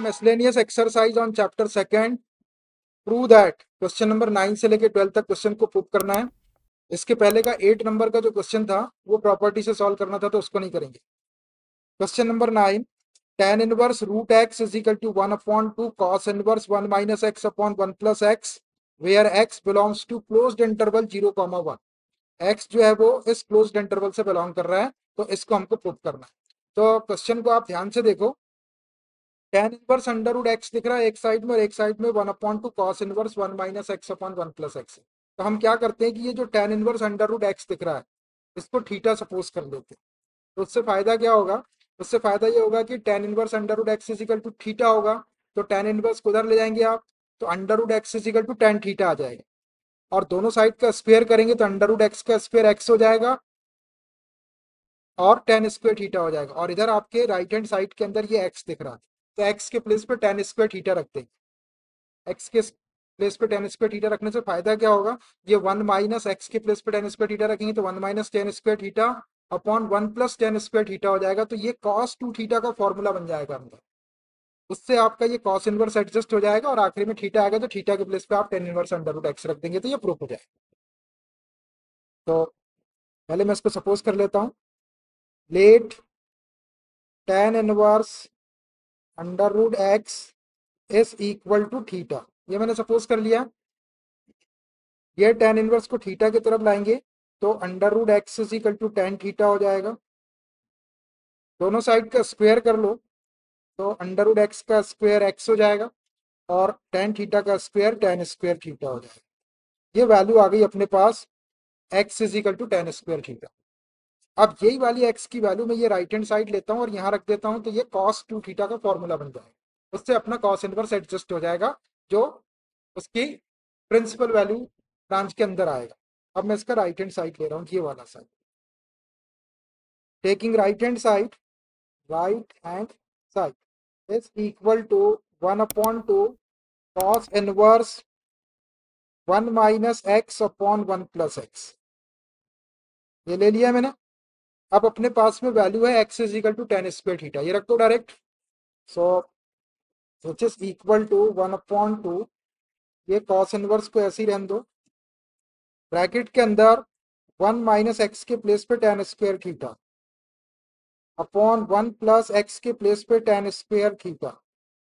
Miscellaneous exercise on chapter second, prove that. Question number 9 से लेके 12 तक क्वेश्चन को प्रूव करना है। इसके पहले का 8 नंबर का जो क्वेश्चन था वो प्रॉपर्टी से सॉल्व करना था, तो उसको नहीं करेंगे। Question number 9, tan inverse root x is equal to 1/2 cos inverse 1 minus x upon 1 plus x where x belongs to closed interval 0,1। X जो है वो इस क्लोज्ड इंटरवल से बिलोंग कर रहा है, तो इसको हमको प्रूव करना है। तो क्वेश्चन को आप ध्यान से देखो। tan inverse under root x दिख रहा है एक साइड में, और एक साइड में 1/2 cos inverse 1 minus x upon 1 plus x. तो हम क्या करते हैं कि ये जो tan inverse under root x दिख रहा है इसको थीटा सपोज कर लेते हैं। तो उससे फायदा क्या होगा? उससे फायदा ये होगा कि tan inverse under root x is equal to theta होगा। तो tan इनवर्स को उधर ले जाएंगे आप, तो under root x is equal to tan theta आ जाएगा। और दोनों साइड का स्क्वायर करेंगे तो अंडर रूट एक्स का स्क्वायर एक्स हो जाएगा और tan स्क्वायर थीटा हो जाएगा। और इधर आपके राइट हैंड साइड के अंदर ये x दिख रहा है, तो x के प्लेस पे tan स्क्वायर थीटा रख देंगे। x के प्लेस पे tan स्क्वायर थीटा रखने से फायदा क्या होगा? ये 1 माइनस एक्स के प्लेस पे tan स्क्वायर थीटा रखेंगे तो 1 minus tan square theta upon 1 plus tan square theta हो जाएगा। तो ये cos 2 थीटा का फॉर्मूला बन जाएगा अंदर। उससे आपका ये cos इनवर्स एडजस्ट हो जाएगा और आखिरी में थीटा आएगा, तो थीटा के प्लेस पे आप tan inverse under root x रख देंगे, तो ये प्रूफ हो जाएगा। तो पहले मैं इसको सपोज कर लेता हूँ। Let tan inverse under root x is equal to theta, ये मैंने सपोज कर लिया। ये tan इनवर्स को थीटा की तरफ लाएंगे तो under root x is equal to tan theta हो जाएगा। दोनों साइड का स्क्वायर कर लो तो अंडर रूट एक्स का स्क्वायर एक्स हो जाएगा और tan थीटा का स्क्वायर tan स्क्वायर थीटा हो जाएगा। ये वैल्यू आ गई अपने पास x is equal to tan square theta. अब यही वाली x की वैल्यू मैं ये राइट हैंड साइड लेता हूँ और यहाँ रख देता हूँ, तो ये cos 2 थीटा का फॉर्मूला बन जाएगा। उससे अपना cos इनवर्स एडजस्ट हो जाएगा जो उसकी प्रिंसिपल वैल्यू ब्रांच के अंदर आएगा। अब मैं इसका राइट हैंड साइड ले रहा हूँ, ये वाला side. Taking right hand side is equal to 1/2 cos inverse 1 minus x upon 1 plus x, ये ले लिया मैंने। अब अपने पास में वैल्यू है x is equal to tan square theta, ये रख दो direct. So which is equal to 1/2, ये cos इनवर्स को ऐसे ही रहने दो, ब्रैकेट के अंदर 1 माइनस एक्स के प्लेस पे tan square theta upon 1 plus x के प्लेस पे tan स्क्वायर थीटा।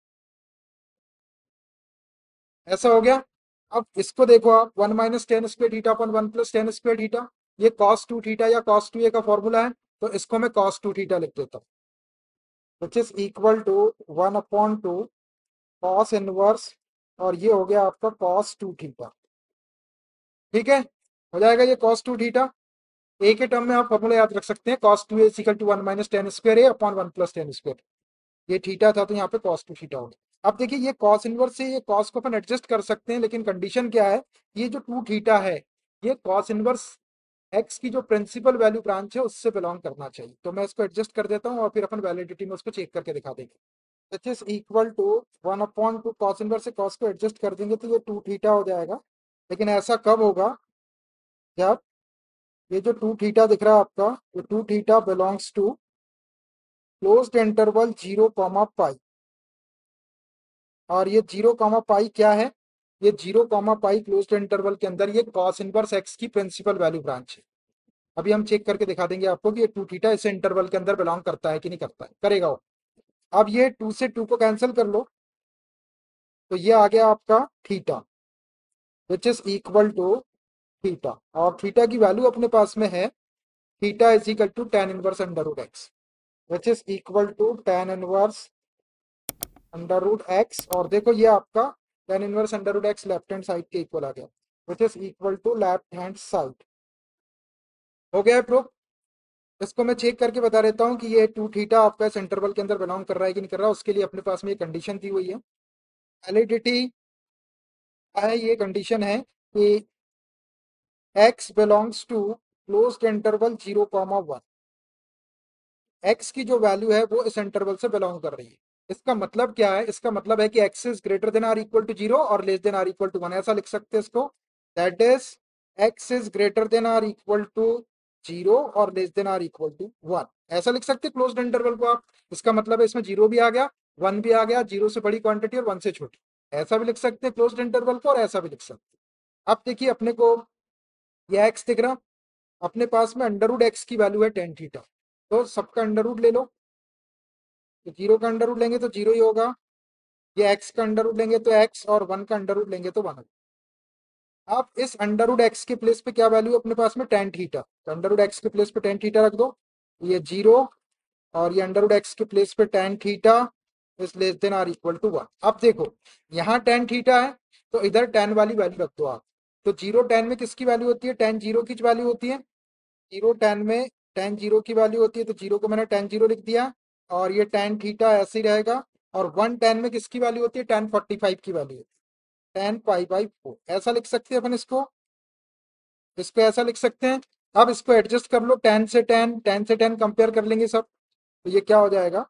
ऐसा हो गया। अब इसको देखो आप, 1 minus tan square theta upon 1 plus tan square theta, ये cos 2 थीटा या cos 2a का फॉर्मूला है, तो इसको मैं cos 2 थीटा लिख देता हूँ, which is equal to 1/2 cos inverse, और ये हो गया आपका cos 2 थीटा। ठीक है, हो जाएगा ये cos 2 थीटा। एक ही टर्म में आप फॉर्मूला याद रख सकते हैं, cos 2 is equal to 1 minus tan square a upon 1 plus tan square. ये थीटा था तो यहाँ पे cos 2 थीटा हो गया। अब देखिए ये cos इनवर्स से ये cos को अपन एडजस्ट कर सकते हैं, लेकिन कंडीशन क्या है? ये जो 2 थीटा है ये cos इनवर्स x की जो प्रिंसिपल वैल्यू ब्रांच है उससे बिलोंग करना चाहिए। तो मैं इसको एडजस्ट कर देता हूँ और फिर अपन वैलिडिटी में उसको चेक करके दिखा देंगे। Which is equal to 1/2 cos inverse से cos को एडजस्ट कर देंगे तो ये 2 थीटा हो जाएगा। लेकिन ऐसा कब होगा? जब ये जो 2 थीटा दिख रहा है आपका, ये 2 theta belongs to closed interval 0, और ये 0, क्या है? ये 0, क्लोज्ड इंटरवल के अंदर ये cos इनवर्स x की प्रिंसिपल वैल्यू ब्रांच है। अभी हम चेक करके दिखा देंगे आपको कि ये 2 थीटा इस इंटरवल के अंदर बिलोंग करता है कि नहीं करता है, करेगा वो। अब ये 2 से 2 को कैंसिल कर लो तो ये आ गया आपका theta, which is equal to theta, और थीटा की वैल्यू अपने पास में है, theta is equal to tan inverse under root x, which is equal to tan inverse under root x. और देखो ये आपका tan inverse under root x left hand side के इक्वल आ गया, which is equal to left hand side. हो गया proof. इसको मैं चेक करके बता देता हूँ कि ये 2 थीटा आपका इस इंटरवल के अंदर बिलोंग कर रहा है कि नहीं कर रहा। उसके लिए अपने पास में ये कंडीशन दी हुई है, वैलिडिटी है, ये कंडीशन है कि x belongs to closed interval 0, 1। x की जो वैल्यू है वो इस इंटरवल से बिलोंग कर रही है। इसका मतलब क्या है? इसका मतलब है कि x is greater than or equal to 0 और less than or equal to 1, ऐसा लिख सकते हैं इसको। That is x is greater than or equal to 0 और less than or equal to 1, ऐसा लिख सकते हैं क्लोज्ड इंटरवल को आप। इसका मतलब है इसमें 0 भी आ गया वन भी आ गया, जीरो से बड़ी क्वांटिटी और वन से छोटी, ऐसा भी लिख सकते हैं क्लोज्ड इंटरवल को और ऐसा भी लिख सकते हैं। अब देखिए अपने को ये एक्स दिख रहा, अपने पास में अंडर रूट एक्स की वैल्यू है टेन थीटा, तो सबका अंडर रूट ले लो, तो जीरो का अंडर रूट लेंगे तो जीरो ही होगा, ये एक्स का अंडर रूट लेंगे तो एक्स, और वन का अंडर रूट लेंगे तो वन। अब इस अंडर रूट एक्स के प्लेस पे क्या वैल्यू है अपने पास में, टेन थीटा, तो अंडर रूट एक्स के प्लेस पे टेन थीटा रख दो, ये जीरो, और ये अंडर रूट एक्स के प्लेस पे tan theta is less than or equal to one. अब देखो यहाँ टेन थीटा है, तो इधर टेन वाली वैल्यू रख दो आप, तो जीरो टेन में किसकी वैल्यू होती है, टेन जीरो की वैल्यू होती है, जीरो टेन में टेन जीरो की वैल्यू होती है, तो जीरो को मैंने टेन जीरो लिख दिया, और ये टेन थीटा ऐसे ही रहेगा, और वन टेन में किसकी वैल्यू होती है, टेन फोर्टी फाइव की value, tan pi by four, ऐसा लिख सकते हैं अपन इसको, इसको ऐसा लिख सकते हैं। अब इसको एडजस्ट कर लो, टेन से टेन, टेन से टेन कंपेयर कर लेंगे सब, तो ये क्या हो जाएगा,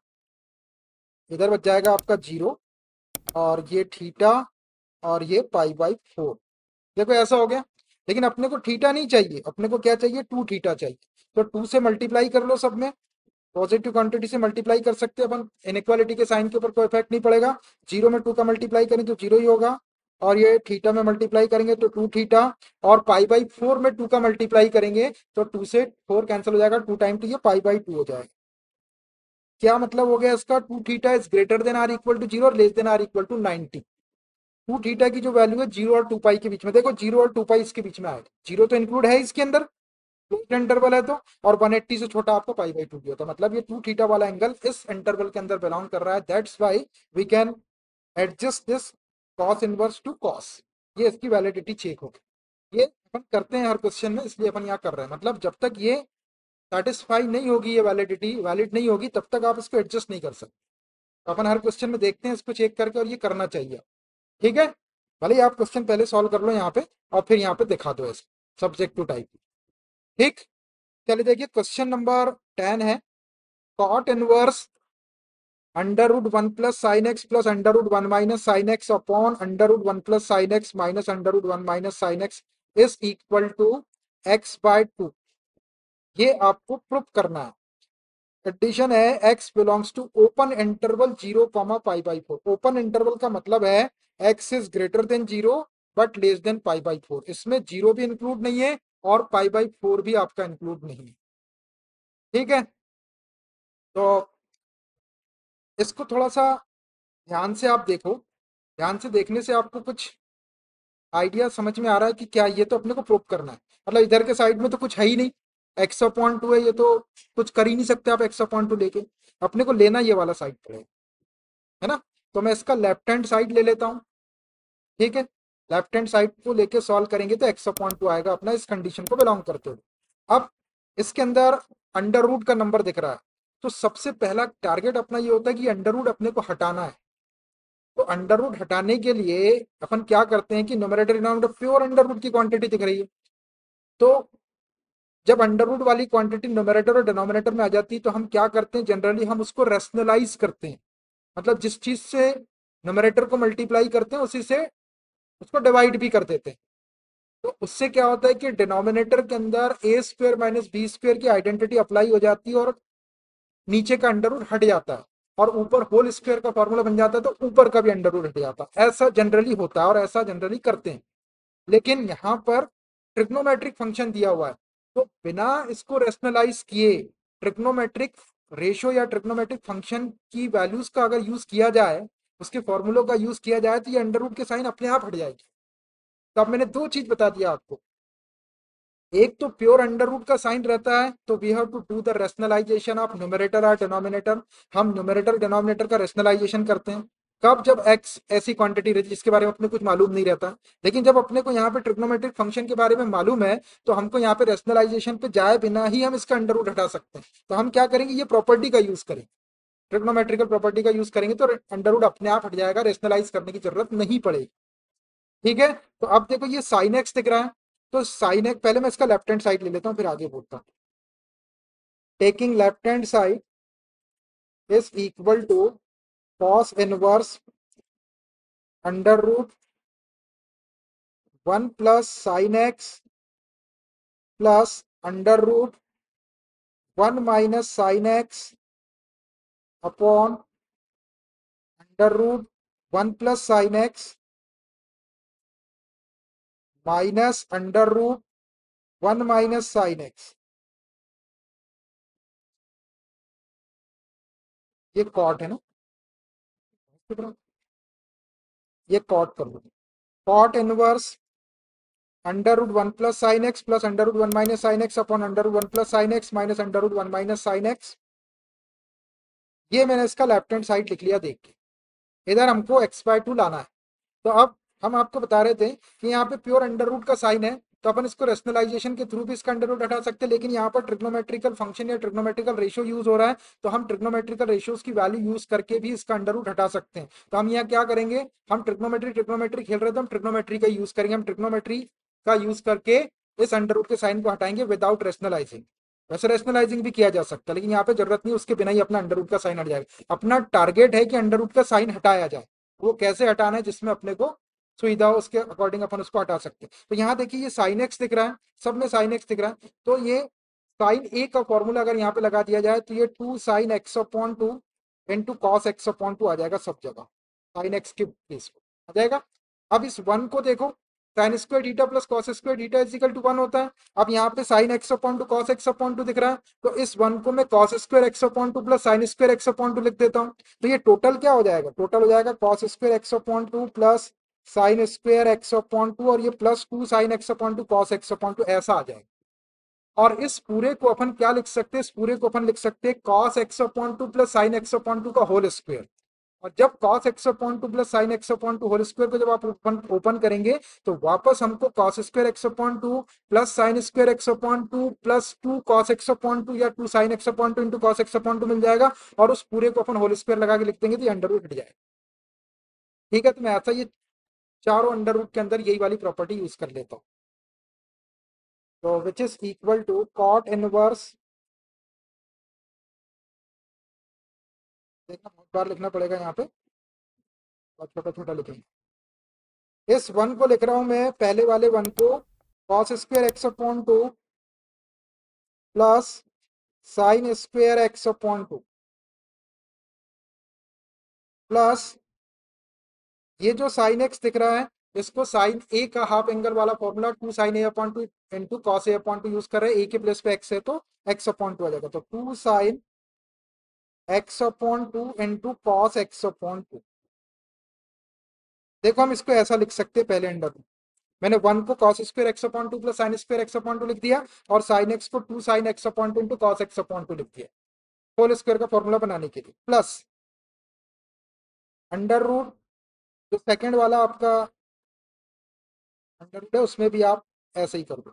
इधर बच जाएगा आपका जीरो, और ये थीटा, और ये पाई बाई फोर, देखो ऐसा हो गया। लेकिन अपने को थीटा नहीं चाहिए, अपने को क्या चाहिए, टू थीटा चाहिए, तो टू से मल्टीप्लाई कर लो सब में, पॉजिटिव क्वांटिटी से मल्टीप्लाई कर सकते हैं अपन, इनइक्वालिटी के साइन के ऊपर कोई इफेक्ट नहीं पड़ेगा, जीरो में टू का मल्टीप्लाई करें तो जीरो ही होगा, और ये थीटा में मल्टीप्लाई करेंगे तो टू थीटा, और पाई बाई फोर में टू का मल्टीप्लाई करेंगे तो टू से फोर कैंसिल हो जाएगा, टू टाइम टू ये पाई बाई टू हो जाएगा। क्या मतलब हो गया इसका, two theta is greater than or equal to zero और less than or equal to 90। Two theta की जो वैल्यू है जीरो और टू पाई के बीच में, देखो जीरो और टू पाई इसके बीच में आएगा, जीरो तो इंक्लूड है इसके अंदर, क्लोज्ड इंटरवल है तो, और 180 से छोटा आपका पाई बाई टू भी होता है, मतलब ये टू थीटा वाला एंगल इस इंटरवल के अंदर बिलोंग कर रहा है, that's why we can adjust this cos inverse to cos, ये इसकी वैलिडिटी चेक होगी। ये अपन करते हैं हर क्वेश्चन में, इसलिए अपन यहाँ कर रहे हैं, मतलब जब तक ये सेटिस्फाई नहीं होगी, ये वैलिडिटी वैलिड नहीं होगी, तब तक आप इसको एडजस्ट नहीं कर सकते, तो अपन हर क्वेश्चन में देखते हैं इसको चेक करके, और ये करना चाहिए, ठीक है। भले ही आप क्वेश्चन पहले सॉल्व कर लो यहाँ पे, और फिर यहाँ पे दिखा दो ऐसे सब्जेक्ट टू टाइप, ठीक। चलिए देखिए क्वेश्चन नंबर 10 है, cot inverse under root one plus sine x plus under root one minus sine x upon under root one plus sine x minus under root one minus sine x is equal to x by two, ये आपको proof करना है। Condition है x belongs to open interval zero comma pi by four, open interval का मतलब है x is greater than zero but less than pi by four, इसमें zero भी इंक्लूड नहीं है और पाई बाई फोर भी आपका इंक्लूड नहीं है, ठीक है। तो इसको थोड़ा सा ध्यान से आप देखो, ध्यान से देखने से आपको कुछ आइडिया समझ में आ रहा है कि क्या, ये तो अपने को प्रूव करना है, मतलब इधर के साइड में तो कुछ है ही नहीं, एक्स अपॉन टू है, ये तो कुछ कर ही नहीं सकते आप एक्स अपॉन टू लेके, अपने को लेना ये वाला साइड पड़ेगा, है ना। तो मैं इसका लेफ्ट हैंड साइड ले लेता हूँ, ठीक है, लेफ्ट हैंड साइड को लेके सॉल्व करेंगे तो एक्स अपॉन टू आएगा अपना, इस कंडीशन को बिलोंग करते हुए। अब इसके अंदर अंडर रूट का नंबर दिख रहा है, तो सबसे पहला टारगेट अपना ये होता है कि अंडर रूट अपने को हटाना है, तो अंडर रूट हटाने के लिए अपन क्या करते हैं कि numerator denominator pure under root की क्वांटिटी दिख रही है, तो जब अंडर रूट वाली क्वांटिटी न्यूमरेटर और डिनोमिनेटर में आ जाती है तो हम क्या करते हैं, जनरली हम उसको रेशनलाइज करते हैं, मतलब जिस चीज से न्यूमरेटर को मल्टीप्लाई करते हैं उसी से उसको डिवाइड भी कर देते हैं, तो उससे क्या होता है कि डिनोमिनेटर के अंदर a square minus b square की आइडेंटिटी अप्लाई हो जाती है, और नीचे का अंडर रूट हट जाता है, और ऊपर होल स्क्वायर का फॉर्मूला बन जाता है, तो ऊपर का भी अंडर रूट हट जाता है, ऐसा जनरली होता है और ऐसा जनरली करते हैं। लेकिन यहाँ पर ट्रिग्नोमेट्रिक फंक्शन दिया हुआ है, तो बिना इसको रेशनलाइज किए ट्रिग्नोमेट्रिक रेशियो या ट्रिग्नोमेट्रिक फंक्शन की वैल्यूज का अगर यूज किया जाए, उसके फॉर्मूलों का यूज किया जाए, तो ये अंडर रूट के साइन अपने आप हट जाएगी। तो अब मैंने दो चीज बता दिया आपको, एक तो प्योर अंडर रूट का साइन रहता है, तो we have to do the rationalisation of numerator और डिनोमिनेटर, हम न्यूमरेटर डिनोमिनेटर का रेशनलाइजेशन करते हैं, कब, जब एक्स ऐसी क्वांटिटी रहती है जिसके बारे में अपने कुछ मालूम नहीं रहता, लेकिन जब अपने को यहाँ पे ट्रिग्नोमेट्रिक फंक्शन के बारे में मालूम है, तो हमको यहाँ पे रेशनलाइजेशन पे जाए बिना ही हम इसका अंडर रूट हटा सकते हैं, तो हम क्या करेंगे, ये प्रॉपर्टी का यूज करेंगे, ट्रिग्नोमेट्रिकल प्रॉपर्टी का यूज करेंगे, तो अंडर रूट अपने आप हट जाएगा, रेशनलाइज करने की जरूरत नहीं पड़ेगी, ठीक है। तो अब देखो ये साइन एक्स दिख रहा है, तो साइन एक्स, पहले मैं इसका लेफ्ट हैंड साइड ले लेता हूँ फिर आगे बोलता हूँ, taking left hand side is equal to cos inverse under root one plus sine x plus under root one minus sine x upon under root 1 + sin x minus under root 1 - sin x। ये cot है ना, ये cot कर लो। Cot inverse under root 1 + sin x plus under root 1 - sin x upon under root 1 + sin x minus under root 1 - sin x। ये मैंने इसका left hand side लिख लिया देख के। इधर हमको x/2 लाना है। तो अब हम आपको बता रहे थे कि यहाँ पे प्योर अंडर रूट का साइन है, तो अपन इसको रेशनलाइजेशन के थ्रू भी इसका अंडर रूट हटा सकते हैं, लेकिन यहाँ पर ट्रिग्नोमेट्रिकल फंक्शन या ट्रिग्नोमेट्रिकल रेशियो यूज हो रहा है, तो हम ट्रिग्नोमेट्रिकल रेशियोज की वैल्यू यूज करके भी इसका अंडर रूट हटा सकते हैं। तो हम यहाँ क्या करेंगे, हम ट्रिग्नोमेट्री ट्रिग्नोमेट्री खेल रहे थे, हम ट्रिग्नोमेट्री का यूज करेंगे, हम ट्रिग्नोमेट्री का यूज करके इस अंडर रूट के साइन को हटाएंगे विदाउट रेशनलाइजिंग। वैसे रेशनलाइजिंग भी किया जा सकता है, लेकिन यहाँ पे जरूरत नहीं, उसके बिना ही अपना अंडर रूट का साइन हट जाएगा। अपना टारगेट है कि अंडर रूट का साइन हटाया जाए, वो कैसे हटाना है जिसमें अपने को सुविधा हो उसके अकॉर्डिंग अपन उसको हटा सकते हैं। तो यहाँ देखिए ये साइन एक्स दिख रहा है, सब में साइन एक्स दिख रहा है, तो ये साइन ए का फॉर्मूला अगर यहाँ पे लगा दिया जाए तो ये 2 sin x/2 into cos x/2 आ जाएगा सब जगह, साइन एक्स के बेस पे आ जाएगा। अब इस वन को देखो, sine square theta plus cos square theta is equal to 1 होता है। अब यहाँ पे साइन x/2 कॉस x/2 दिख रहा है, तो इस वन को मैं cos square x/2 plus sine square x/2 लिख देता हूँ। तो ये टोटल क्या हो जाएगा, टोटल हो जाएगा cos square x/2 plus sine square x/2 और ये plus 2 sin x/2 cos x/2 ऐसा आ जाएगा। और इस पूरे को अपन क्या लिख सकते हैं, इस पूरे को अपन लिख सकते हैं cos x/2 plus sine x/2 का होल स्क्वायर। और जब cos x/2 plus sine x/2 whole square को जब आप ओपन करेंगे तो वापस हमको cos square x/2 plus sine square x/2 plus 2 cos x/2 या 2 sin x/2 into cos x/2 मिल जाएगा। और उस पूरे को अपन होल स्क्वायर लगा के लिख देंगे तो ये अंडर रूट हट जाएगा। ठीक है, तो मैं ऐसा ये चारों अंडर रूट के अंदर यही वाली प्रॉपर्टी यूज कर लेता हूँ। तो which is equal to cot inverse, देखना बहुत बार लिखना पड़ेगा यहाँ पे, और छोटा छोटा लिखेंगे। इस वन को लिख रहा हूं मैं, पहले वाले वन को cos square x/2 plus sine square x/2 plus ये जो साइन एक्स दिख रहा है इसको साइन ए का हाफ एंगल वाला formula 2 sin a/2 into cos a/2 use कर रहे हैं। ए के प्लेस पे एक्स है तो x/2 आ जाएगा, तो 2 sin x/2 into cos x/2। देखो हम इसको ऐसा लिख सकते हैं, पहले अंडर में मैंने वन को cos square x/2 plus sine square x/2 लिख दिया और साइन एक्स को 2 sin x/2 into cos x/2 लिख दिया होल स्क्वायर का फॉर्मूला बनाने के लिए, प्लस अंडर रूट जो सेकंड वाला आपका अंडर रूट है उसमें भी आप ऐसे ही कर दो।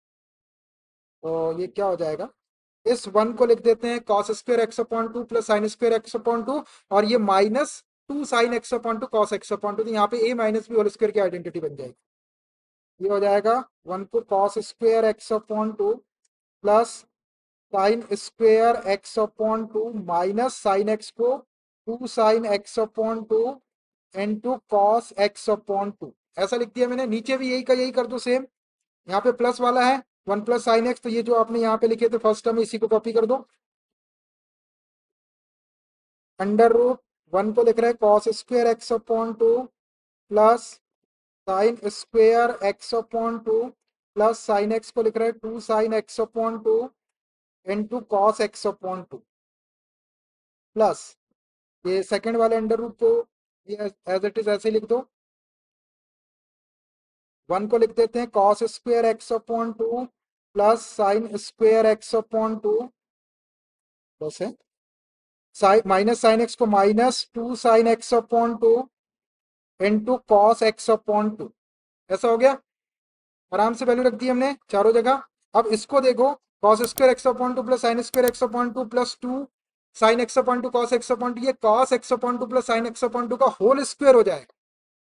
तो ये क्या हो जाएगा, इस वन को लिख देते हैं cos square x/2 plus sine square x/2 और ये minus 2 sin x/2 cos x/2, तो यहाँ पे a minus b whole square की आइडेंटिटी बन जाएगी। ये हो जाएगा वन को cos square x/2 plus sine square x/2 minus sine x को 2 sin x/2 into cos x/2 ऐसा लिख दिया मैंने। नीचे भी यही का यही कर दो सेम, यहाँ पे प्लस वाला है 1 + sin x, तो ये जो आपने यहाँ पे लिखे थे फर्स्ट टर्म इसी को कॉपी कर दो। अंडर रूट वन को लिख रहे हैं cos square x/2 plus sine square x/2 plus sine x को लिख रहे हैं 2 sin x/2 into cos x/2 plus ये सेकंड वाले अंडर रूट को ये एज इट इज ऐसे लिख दो। वन को लिख देते हैं cos square x/2 plus sine square x/2 plus है माइनस साइन एक्स को minus 2 sin x/2 into cos x/2 ऐसा हो गया। आराम से वैल्यू रख दी हमने चारों जगह। अब इसको देखो, cos square x/2 plus sine square x/2 plus 2 sin x/2 cos x/2, ये cos x/2 plus sine x/2 का होल स्क्वायर हो जाएगा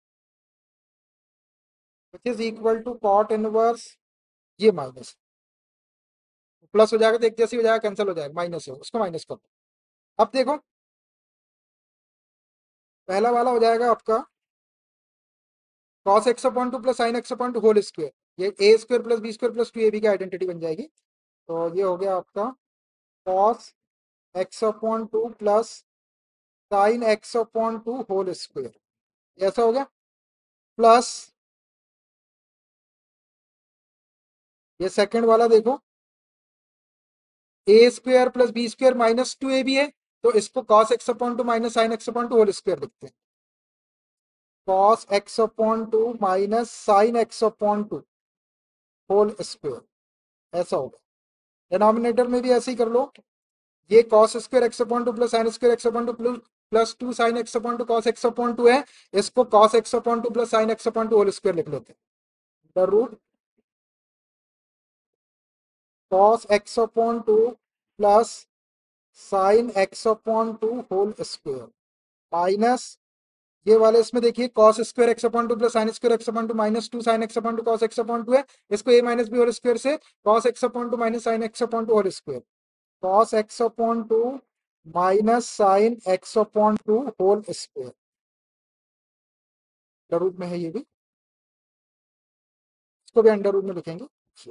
which is equal to cot inverse, ये माइनस प्लस हो जाएगा तो एक जैसी हो जाएगा, कैंसिल हो जाएगा, माइनस है उसको माइनस कर दो। अब देखो पहला वाला हो जाएगा आपका cos x/2 plus sine x/2 whole square, ये a square plus b square plus 2ab की आइडेंटिटी बन जाएगी। तो ये हो गया आपका cos x/2 plus sine x upon two whole square, ऐसा हो गया। प्लस ये सेकंड वाला देखो, a square plus b square minus two a भी है, तो इसको cos x upon two minus sine x upon two whole square लिखते हैं। Cos x upon two minus sine x upon two whole square, ऐसा होगा। डिनोमिनेटर में भी ऐसे ही कर लो, ये cos square x upon two plus sine square x upon two plus two sine x upon two cos x upon two है, इसको cos x upon two plus sine x upon two whole square लिख लेते हैं। The root cos x upon two plus sine x upon two whole square minus ये वाले इसमें देखिए cos square x upon two plus sine square x upon two minus two sine x upon two cos x upon two है, इसको a minus b whole square से cos x upon two minus sine x upon two whole square, cos x upon two minus sine x upon two whole square, under root में है ये भी, इसको भी under root में लिखेंगे।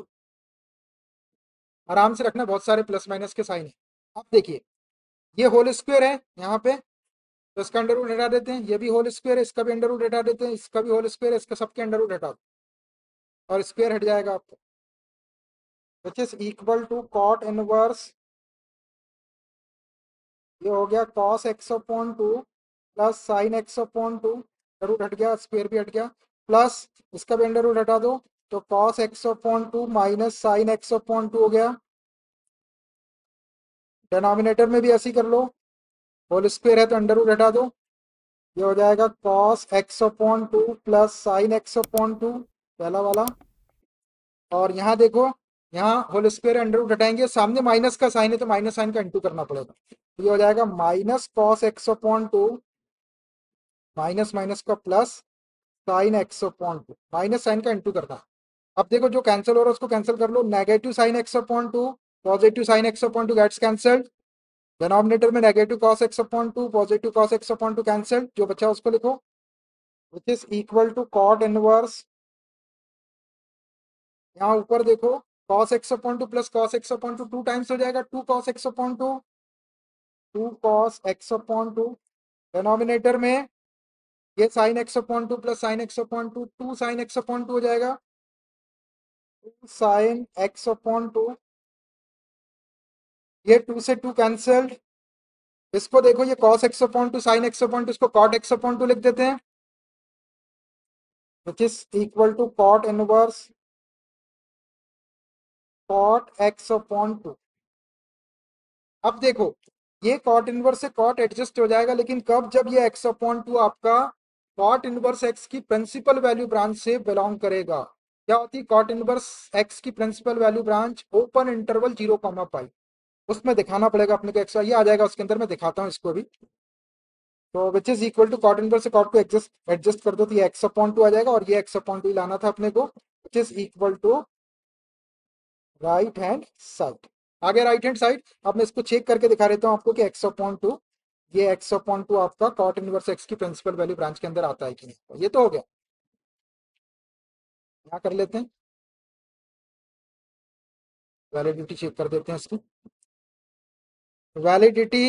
आराम से रखना, बहुत सारे प्लस माइनस के साइन है। अब देखिए ये होल स्क्वायर है यहाँ पे, तो इसका अंडर रूट हटा देते हैं, ये भी होल स्क्वायर है, इसका भी अंडर रूट हटा देते हैं, इसका भी होल स्क्वायर है, इसका सबके अंडर रूट हटा दो और स्क्वायर हट जाएगा आपको, which is equal to cot inverse, ये हो गया cos x upon two plus sine x upon two, root हट गया, स्क्वायर भी हट गया, प्लस इसका भी अंडर रूट हटा दो, तो cos x upon two minus sine x upon two हो गया। डिनोमिनेटर में भी ऐसे ही कर लो, होल स्क्वायर है तो अंडर रूट हटा दो, ये हो जाएगा cos x upon two plus sine x upon two, पहला वाला। और यहाँ देखो, यहाँ होल स्क्वायर अंडर रूट हटाएंगे, सामने माइनस का साइन है तो माइनस साइन का इंटू करना पड़ेगा, तो ये हो जाएगा minus cos x upon two minus minus का plus sine x upon two, minus sine का इंटू करना। अब देखो जो कैंसिल हो रहा है उसको कैंसिल कर लो, negative sine x upon two positive sine x upon two gets cancelled, denominator में negative cos x upon two positive cos x upon two cancelled, जो बचा उसको लिखो, which is equal to cot inverse, यहाँ ऊपर देखो cos x upon two plus cos x upon two two times हो जाएगा, two cos x upon two, two cos x upon two, denominator में ये sign x upon two plus sine x upon two, two sine x upon two हो जाएगा, two sine x upon two, ये two से two cancelled, इसको देखो ये cos x upon two sine x upon two, इसको cot x अपॉन टू लिख देते हैं, which is equal to cot inverse cot x upon two. अब देखो ये cot इनवर्स से cot एडजस्ट हो जाएगा, लेकिन कब, जब ये x अपॉन टू आपका cot इनवर्स x की प्रिंसिपल वैल्यू ब्रांच से बिलोंग करेगा। क्या होती है cot इनवर्स x की principal value branch? Open interval 0, उसमें दिखाना पड़ेगा अपने को एक्स, ये आ जाएगा उसके अंदर, मैं दिखाता हूँ इसको भी। तो which is equal to cot inverse से कॉट को एडजस्ट एडजस्ट कर दो, तो ये एक्स अपॉन टू आ जाएगा, और ये एक्स अपॉन टू लाना था अपने को, which is equal to right hand side, आगे राइट हैंड साइड। अब मैं इसको चेक करके दिखा देता हूँ आपको कि एक्स अपॉन टू, ये एक्स अपॉन टू आपका कॉट इनवर्स एक्स की प्रिंसिपल वैल्यू ब्रांच के अंदर आता है कि नहीं, तो ये तो हो गया। यहाँ कर लेते हैं, वैलिडिटी चेक कर देते हैं इसकी, वैलिडिटी,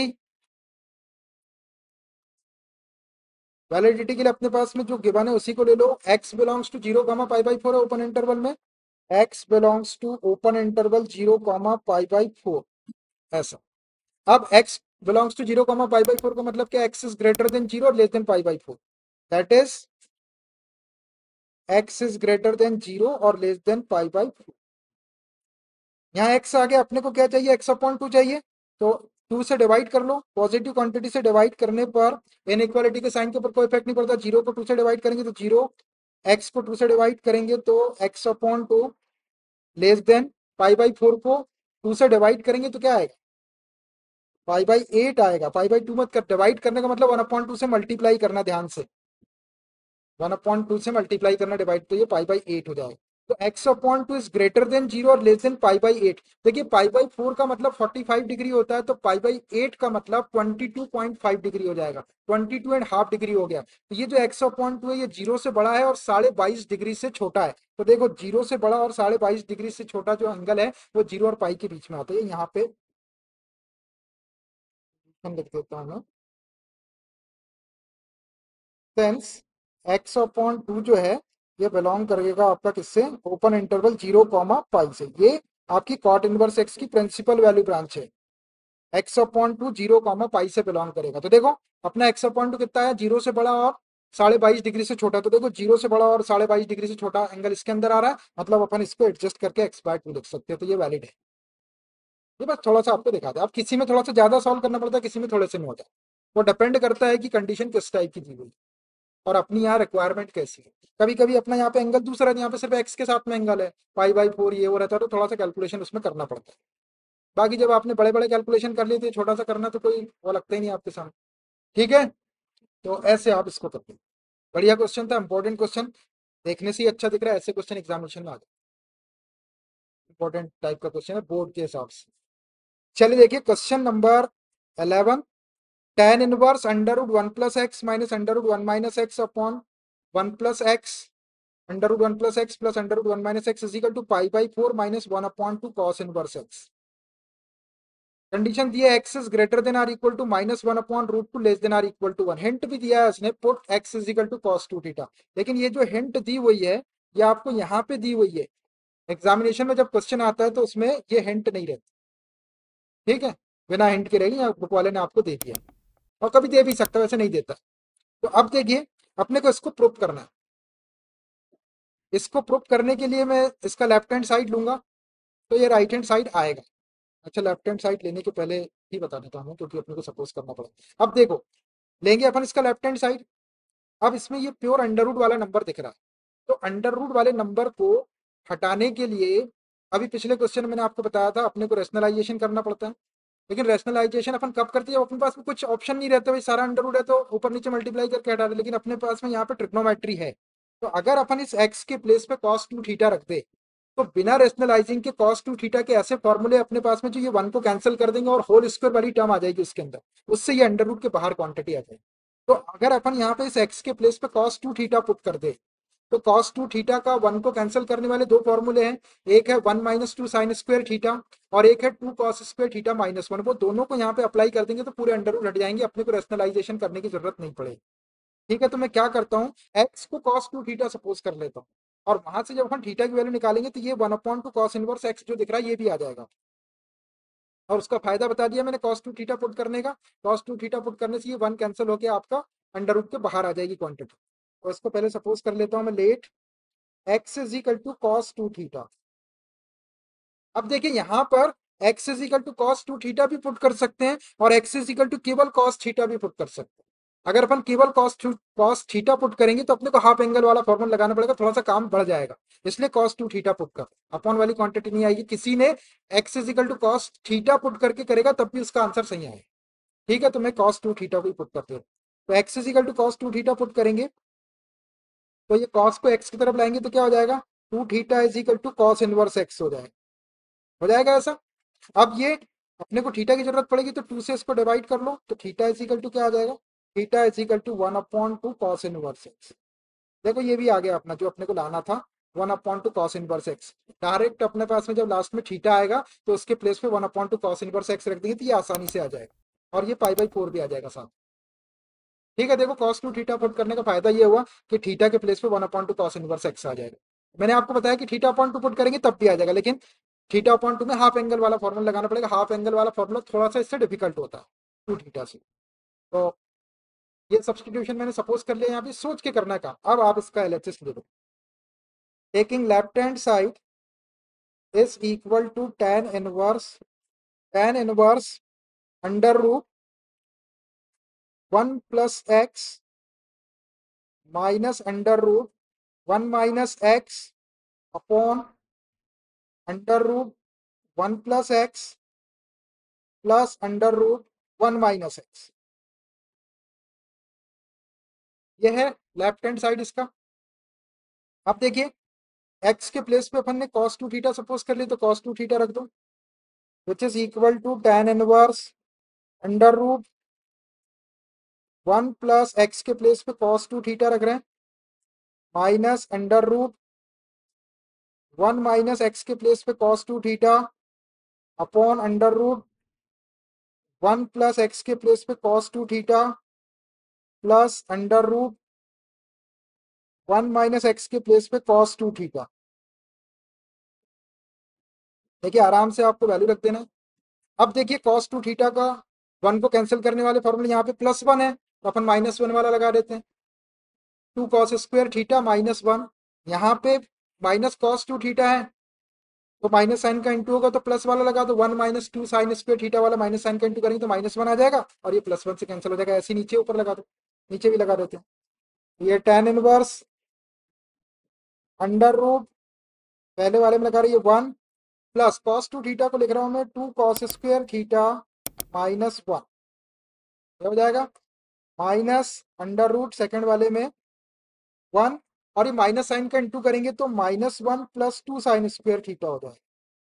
वैलिडिटी के लिए अपने पास में जो गिवन है उसी को ले लो, x बिलोंग्स टू 0, π/4 है ओपन इंटरवल में, x belongs to open interval 0, π/4, ऐसा। अब x बिलोंग्स टू 0, π/4 का मतलब क्या, x इज ग्रेटर देन 0 और less than π/4, that is x is greater than 0 और लेस देन π/4। यहाँ x आ गया, अपने को क्या चाहिए, x अपॉन टू चाहिए, तो टू से डिवाइड कर लो, पॉजिटिव क्वांटिटी से डिवाइड करने पर इनइक्वालिटी के साइन के ऊपर कोई इफेक्ट नहीं पड़ता, जीरो को टू से डिवाइड करेंगे तो जीरो, एक्स को टू से डिवाइड करेंगे तो x upon two, less than π/4 को टू से डिवाइड करेंगे तो क्या आएगा, π/8 आएगा, π/2 मत कर, डिवाइड करने का मतलब 1/2 से मल्टीप्लाई करना, ध्यान से 1/2 से मल्टीप्लाई करना डिवाइड, तो ये π/8 हो जाएगा। तो x upon two is greater than 0 और लेस देन π/8, देखिए π/4 का मतलब 45 डिग्री होता है, तो π/8 का मतलब 22.5 डिग्री हो जाएगा, 22.5 डिग्री हो गया। तो ये जो x अपॉन टू है ये 0 से बड़ा है और 22.5 डिग्री से छोटा है, तो देखो 0 से बड़ा और 22.5 डिग्री से छोटा जो एंगल है वो 0 और पाई के बीच में आता है, यहाँ पे लिख देता हूँ मैं, सेंस एक्स अपॉन टू जो है ये बिलोंग करेगा आपका किससे, ओपन इंटरवल 0, पाई से। ये आपकी कॉट इनवर्स एक्स की प्रिंसिपल वैल्यू ब्रांच है। एक्स अपॉन टू 0, पाई से बिलोंग करेगा। तो देखो अपना एक्स अपॉन टू कितना है, 0 से बड़ा और 22.5 डिग्री से छोटा। तो देखो 0 से बड़ा और 22.5 डिग्री से छोटा एंगल इसके अंदर आ रहा है, मतलब अपन इसको एडजस्ट करके एक्स बाय टू लिख सकते हैं। तो ये वैलिड है। ये बस थोड़ा सा आपको दिखा दे। अब किसी में थोड़ा सा ज्यादा सॉल्व करना पड़ता है, किसी में थोड़े से में होता है। वो डिपेंड करता है कि कंडीशन किस टाइप की दी हुई और अपनी यहाँ रिक्वायरमेंट कैसी है। कभी कभी अपना यहाँ पे एंगल दूसरा है, यहाँ पे सिर्फ एक्स के साथ में एंगल है, पाई/4 ये वो रहता है, तो थोड़ा सा कैलकुलेशन उसमें करना पड़ता है। बाकी जब आपने बड़े बड़े कैलकुलेशन कर लिए थे, छोटा सा करना तो कोई वो लगता ही नहीं आपके सामने। ठीक है, तो ऐसे आप इसको करते हैं। बढ़िया क्वेश्चन था, इंपॉर्टेंट क्वेश्चन। देखने से ही अच्छा दिख रहा है, ऐसे क्वेश्चन एग्जामिनेशन में आ जाए। इंपॉर्टेंट टाइप का क्वेश्चन है बोर्ड के हिसाब से। चलिए देखिए question number 11। tan inverse under root 1 + x minus under root 1 - x upon 1 + x under root 1 + x plus under root 1 - x is equal to पाई/4 -1/2 cos इनवर्स x। कंडीशन दी है x is greater than or equal to -1/√2 less than or equal to 1। Hint भी दिया है उसने, put x is equal to cos 2 theta. लेकिन ये जो हिंट दी हुई है ये आपको यहाँ पे दी हुई है। एग्जामिनेशन में जब क्वेश्चन आता है तो उसमें ये हिंट नहीं रहती। ठीक है, बिना हिंट के रहेगी, बुक वाले ने आपको दे दिया। और कभी दे भी सकता है, वैसे नहीं देता। तो अब देखिए अपने को इसको प्रूव करना है। इसको प्रूव करने के लिए मैं इसका लेफ्ट हैंड साइड लूंगा, तो ये राइट हैंड साइड आएगा। अच्छा, लेफ्ट हैंड साइड लेने के पहले ही बता देता हूँ क्योंकि अपने को सपोज करना पड़ेगा। अब देखो लेंगे अपन इसका लेफ्ट हैंड साइड। अब इसमें ये प्योर अंडर रूट वाला नंबर दिख रहा है, तो अंडर रूट वाले नंबर को हटाने के लिए अभी पिछले क्वेश्चन में मैंने आपको बताया था अपने को रेशनलाइजेशन करना पड़ता है। लेकिन रेशनलाइजेशन अपन कब करते हैं जब अपने पास में कुछ ऑप्शन नहीं रहता, भाई सारा अंडर रूट है तो ऊपर नीचे मल्टीप्लाई करके हटा दे। लेकिन अपने पास में यहाँ पे ट्रिग्नोमेट्री है, तो अगर अपन इस एक्स के प्लेस पे cos 2 थीटा रख दे तो बिना रेशनलाइजिंग के cos 2 थीटा के ऐसे फॉर्मूले अपने पास में जो ये 1 को कैंसिल कर देंगे और होल स्क्वायर वाली टर्म आ जाएगी उसके अंदर, उससे ये अंडर रूट के बाहर क्वांटिटी आ जाएगी। तो अगर अपन यहाँ पे इस एक्स के प्लेस पे cos 2 थीटा पुट कर दे तो cos 2 थीटा का 1 को कैंसिल करने वाले दो फॉर्मूले हैं। एक है 1 - 2 sin स्क्वायर थीटा और एक है 2 cos स्क्वायर थीटा -1। वो दोनों को यहाँ पे अप्लाई कर देंगे तो पूरे अंडर रूट हट जाएंगे, अपने को रेशनलाइजेशन करने की जरूरत नहीं पड़ेगी। ठीक है, तो मैं क्या करता हूँ, एक्स को cos 2 थीटा सपोज कर लेता हूँ और वहां से जब अपन थीटा की वैल्यू निकालेंगे तो ये 1/2 cos इनवर्स एक्स जो दिख रहा है ये भी आ जाएगा। और उसका फायदा बता दिया मैंने cos 2 थीटा पुट करने का। cos 2 थीटा पुट करने से ये 1 कैंसिल होकर आपका अंडर रूट के बाहर आ जाएगी क्वांटिटी। तो इसको पहले सपोज कर लेता हूँ मैं, let x is equal to cos 2 theta. अब देखिए यहाँ पर x is equal to cos 2 theta भी पुट कर सकते हैं और x इज इक्वल टू केवल cos थीटा भी पुट कर सकते हैं। अगर अपन केवल cos थीटा पुट करेंगे तो अपने को हाफ एंगल वाला फॉर्मूला लगाना पड़ेगा, थोड़ा सा काम बढ़ जाएगा। इसलिए cos 2 थीटा पुट कर, अपॉन वाली क्वांटिटी नहीं आएगी। किसी ने x is equal to cos theta put करके करेगा तब भी उसका आंसर सही आएगा। ठीक है, तो मैं cos 2 थीटा को ही पुट करते हैं। तो x is equal to cos 2 theta put करेंगे तो ये cos को x की तरफ लाएंगे तो क्या हो जाएगा, 2 theta is equal to cos inverse x हो जाएगा। हो जाएगा ऐसा। अब ये अपने को थीटा की जरूरत पड़ेगी तो 2 से इसको डिवाइड कर लो तो थीटा इज इक्वल टू क्या आ जाएगा, theta is equal to 1/2 cos inverse x। देखो ये भी आ गया अपना जो अपने को लाना था, 1/2 cos इनवर्स x। डायरेक्ट अपने पास में जब लास्ट में थीटा आएगा तो उसके प्लेस पे 1/2 cos इनवर्स x रख देंगे तो ये आसानी से आ जाएगा और ये पाई/4 भी आ जाएगा साथ। ठीक है, देखो cos 2 थीटा पुट करने का फायदा ये हुआ कि थीटा के प्लेस पे 1/2 cos इनवर्स x आ जाएगा। मैंने आपको बताया कि थीटा अपॉन टू पुट करेंगे तब भी आ जाएगा, लेकिन थीटा अपॉन टू में हाफ एंगल वाला फॉर्मूला लगाना पड़ेगा। हाफ एंगल वाला फॉर्मूला थोड़ा सा इससे डिफिकल्ट होता है 2 थीटा से। तो ये सब्सटीट्यूशन मैंने सपोज कर लिया, यहाँ पे सोच के करना है काम। अब आप इसका एलएचएस ले लो। Taking left hand side is equal to tan inverse under root 1 + x minus under root 1 - x upon under root 1 + x plus under root 1 - x। ये है लेफ्ट हैंड साइड इसका। अब देखिए x के प्लेस पे अपन ने cos 2 थीटा सपोज कर ली तो cos 2 थीटा रख दो which is equal to tan inverse under root 1 + x के प्लेस पे cos 2 थीटा रख रहे हैं माइनस अंडर रूट 1 - x के प्लेस पे cos 2 theta upon under root 1 + x के प्लेस पे cos 2 theta plus under root 1 minus x के प्लेस पे कॉस 2 थीटा। देखिए आराम से आपको वैल्यू रख देना। अब देखिए कॉस 2 थीटा का 1 को कैंसिल करने वाले फॉर्मूले यहाँ पे +1 है, तो अपन -1 वाला लगा देते हैं। 2 कॉस स्क्वायर थीटा -1, यहाँ पे माइनस कॉस 2 थीटा है, तो माइनस साइन का इंटू होगा तो प्लस वाला लगा दो। 1 माइनस 2 साइन स्क्वायर थीटा वाला माइनस साइन का इंटू करेंगे तो -1 आ जाएगा, और ये +1 से कैंसिल हो जाएगा। ऐसे नीचे ऊपर लगा दो, नीचे भी लगा देते हैं। ये tan इनवर्स अंडर रूट, पहले वाले में लगा रही है 1, प्लस कॉस 2 थीटा को लिख रहा हूं मैं 2 कॉस स्क्वायर थीटा -1, हो जाएगा माइनस अंडर रूट सेकेंड वाले में 1, और ये माइनस साइन का इंटू करेंगे तो -1 + 2 साइन स्क्वायर थीटा हो जाएगा।